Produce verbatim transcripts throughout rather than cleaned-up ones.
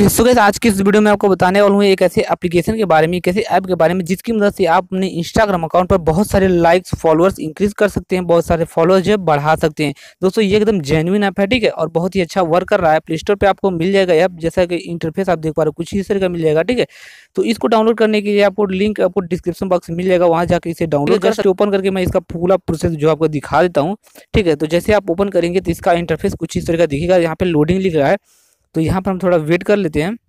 So guys आज की इस वीडियो में आपको बताने वाला हूँ एक ऐसे एप्लीकेशन के बारे में, एक ऐसे ऐप के बारे में जिसकी मदद से आप अपने इंस्टाग्राम अकाउंट पर बहुत सारे लाइक्स फॉलोअर्स इंक्रीज कर सकते हैं, बहुत सारे फॉलोअर्स जो है बढ़ा सकते हैं। दोस्तों ये एकदम जेन्युइन ऐप है, ठीक है, और बहुत ही अच्छा वर्क कर रहा है। प्ले स्टोर पे आपको मिल जाएगा ऐप, जैसा कि इंटरफेस आप देख पा रहे हो कुछ इस तरह का मिल जाएगा, ठीक है। तो इसको डाउनलोड करने के लिए आपको लिंक आपको डिस्क्रिप्शन बॉक्स में मिल जाएगा, वहाँ जाकर इसे डाउनलोड कर सकते। ओपन करके मैं इसका पूरा प्रोसेस जो आपको दिखा देता हूँ, ठीक है। तो जैसे आप ओपन करेंगे तो इसका इंटरफेस कुछ इस तरह का दिखेगा। यहाँ पे लोडिंग लिख रहा है, तो यहाँ पर हम थोड़ा वेट कर लेते हैं।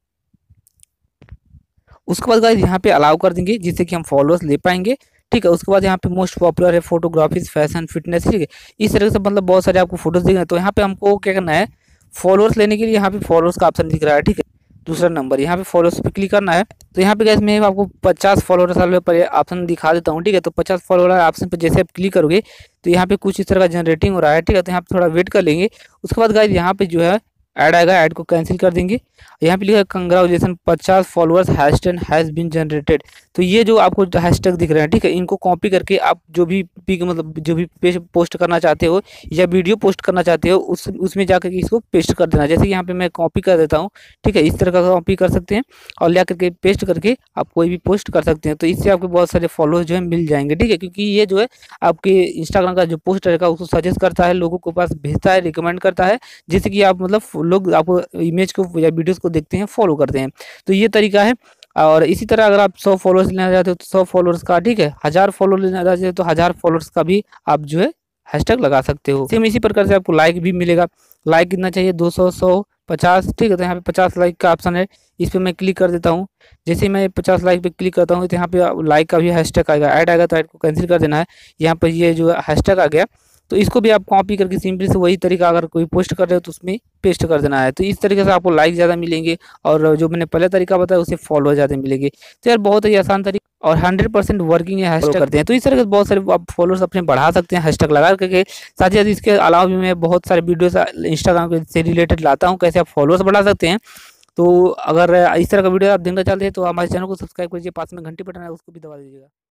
उसके बाद गाइस यहाँ पे अलाउ कर देंगे, जिससे कि हम फॉलोअर्स ले पाएंगे, ठीक है। उसके बाद यहाँ पे मोस्ट पॉपुलर है फोटोग्राफीज, फैशन, फिटनेस, ठीक है। इस तरह से मतलब बहुत सारे आपको फोटोज दिख रहे हैं। तो यहाँ पे हमको क्या करना है, फॉलोअर्स लेने के लिए यहाँ पे फॉलोअर्स का ऑप्शन दिख रहा है, ठीक है। दूसरा नंबर यहाँ पे फॉलोअर्स पे क्लिक करना है। तो यहाँ पे गाइस मैं आपको पचास फॉलोअर्स वाले पर ऑप्शन दिखा देता हूँ, ठीक है। तो पचास फॉलोअर ऑप्शन पे जैसे आप क्लिक करोगे तो यहाँ पे कुछ इस तरह का जनरेटिंग हो रहा है, ठीक है। तो यहाँ पे थोड़ा वेट कर लेंगे। उसके बाद गाइस यहाँ पे जो है ऐड आएगा, ऐड को कैंसिल कर देंगे। यहाँ पे लिखा है कंग्रेचुलेसन पचास followers hashtag has been generated. तो ये जो आपको हैशटैग दिख रहे हैं, ठीक है, इनको कॉपी करके आप जो भी पिक मतलब जो भी पेज पोस्ट करना चाहते हो या वीडियो पोस्ट करना चाहते हो उस उसमें जाकर के इसको पेस्ट कर देना। जैसे कि यहाँ पे मैं कॉपी कर देता हूँ, ठीक है, इस तरह का कॉपी कर सकते हैं और ले करके पेस्ट करके आप कोई भी पोस्ट कर सकते हैं। तो इससे आपके बहुत सारे फॉलोअर्स जो है मिल जाएंगे, ठीक है, क्योंकि ये जो है आपके इंस्टाग्राम का जो पोस्ट रहेगा उसको सजेस्ट करता है, लोगों के पास भेजता है, रिकमेंड करता है, जिससे कि आप मतलब लोग आप इमेज को या वीडियोस को देखते हैं, फॉलो करते हैं। तो ये तरीका है। और इसी तरह अगर आप सौ फॉलोअर्स लेना चाहते हो तो सौ फॉलोअर्स का, ठीक है, हज़ार फॉलोअर लेना चाहते हो तो हज़ार फॉलोअर्स का भी आप जो है हैशटैग लगा सकते हो। सेम इसी प्रकार से आपको लाइक भी मिलेगा। लाइक कितना चाहिए, दो सौ, सौ, पचास, ठीक है। तो यहाँ पे पचास लाइक का ऑप्शन है, इस पर मैं क्लिक कर देता हूँ। जैसे मैं पचास लाइक पे क्लिक करता हूँ तो यहाँ पे लाइक का भी हैशटैग आएगा, ऐड आएगा, तो ऐड को कैंसिल कर देना है। यहाँ पर ये जो हैशटैग आ गया, तो इसको भी आप कॉपी करके सिंपली से वही तरीका अगर कोई पोस्ट कर रहे हो तो उसमें पेस्ट कर देना है। तो इस तरीके से आपको लाइक ज़्यादा मिलेंगे और जो मैंने पहले तरीका बताया उससे फॉलोअर ज़्यादा मिलेंगे। तो यार बहुत ही आसान तरीका और हंड्रेड परसेंट वर्किंग है, हैशटैग करते हैं। तो इस तरह से बहुत सारे आप फॉलोअर्स अपने बढ़ा सकते हैं हैशटैग लगा करके। साथ ही साथ इसके अलावा भी मैं बहुत सारे वीडियोस इंस्टाग्राम से रिलेटेड लाता हूँ, कैसे आप फॉलोअर्स बढ़ा सकते हैं। तो अगर इस तरह का वीडियो आप देखना चाहते हैं तो हमारे चैनल को सब्सक्राइब कीजिए, पास में घंटी बटन है उसको भी दबा दीजिएगा।